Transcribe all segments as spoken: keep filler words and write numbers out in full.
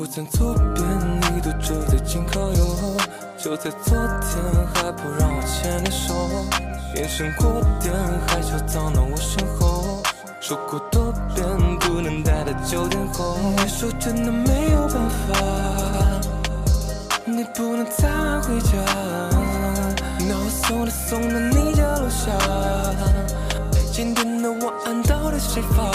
不曾走遍，你都住在紧靠右，就在昨天还不让我牵你手，眼神过点害羞藏到我身后，说过多遍不能待在九点后，你说真的没有办法，你不能再回家，那我送的送到你家楼下，今天的晚安到底谁发？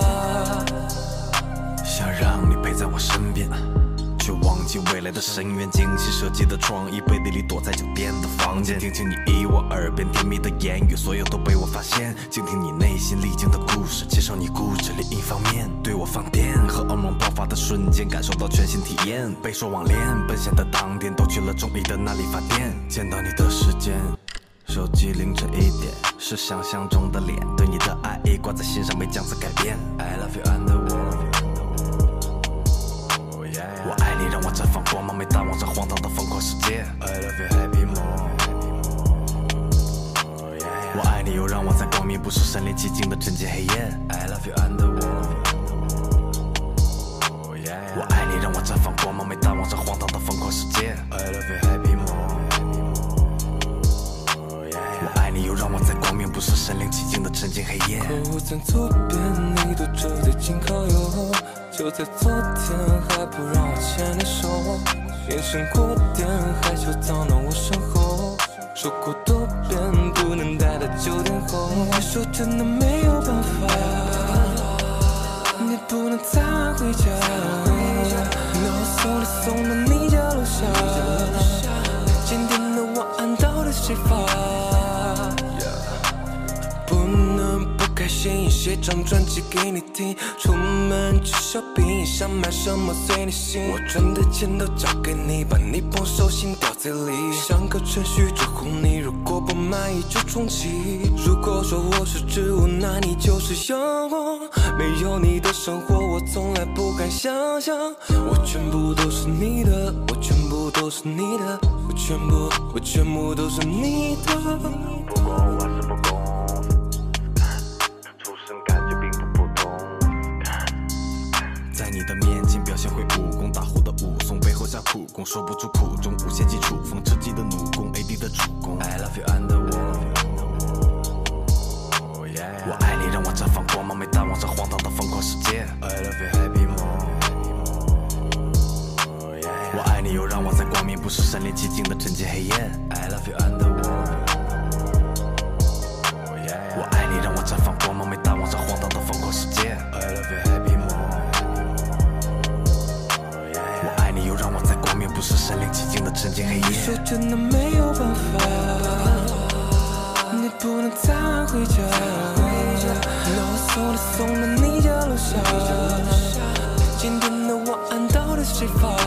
想让你陪在我身边，却忘记未来的深渊。精心设计的创意，背地里躲在酒店的房间。听听你依我耳边甜蜜的言语，所有都被我发现。静听你内心历经的故事，接受你固执另一方面。对我放电，荷尔蒙爆发的瞬间，感受到全新体验。备受网恋，奔现的当天都去了中医的那理发店。见到你的时间，手机凌晨一点，是想象中的脸，对你的爱意挂在心上，没将此改变。I love you and the world。我爱你，让我绽放光芒，没淡忘这荒唐的疯狂世界。I love you happy more。我爱你，又让我在光明不是身临其境的沉浸黑夜。I love you and the world。我爱你，让我绽放光芒，没淡忘这荒唐的疯狂世界。I love you happy more。我爱你，又让我在光明不是身临其境的沉浸黑夜。 不曾走遍，你都住在紧靠右，就在昨天还不让我牵你手，眼神过点害羞藏到我身后，说过多遍不能待在九点后，你说真的没有办法，你不能再回家，那我送的送到你家楼下，今天的晚安到底谁发？不能不开心，写张专辑给你听，出门去 shopping， 想买什么随你心，我赚的钱都交给你，把你捧手心掉嘴里，像个程序祝福你，如果不满意就重启。如果说我是植物，那你就是阳光，没有你的生活我从来不敢想象，我全部都是你的，我全部都是你的，我全部我全部都是你的。 不公还是不公，出生感觉并不普通。在你的面前表现会武功，大呼的武松背后下苦功，说不出苦衷，无限期处风吃鸡的弩弓 ，A D 的主攻。I love you and the world。我爱你，让我绽放光芒，没淡忘这荒唐的疯狂世界。I love you happy more。我爱你，又让我在光明不是身临其境的沉浸黑夜。I love you and the world。我爱你，让我绽放光芒，没淡忘这荒唐的疯狂世界。I love you happy more。我爱你，又让我在光明不是身临其境的沉浸黑夜。 你说真的没有办法，你不能再回家，那我送的送到你家楼下，今天的晚安到底谁发？